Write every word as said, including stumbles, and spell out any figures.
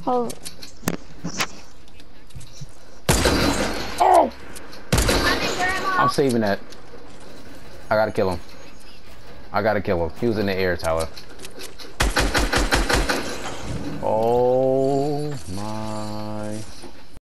Oh. Oh! I'm saving that. I gotta kill him. I gotta kill him. He was in the air, Tyler.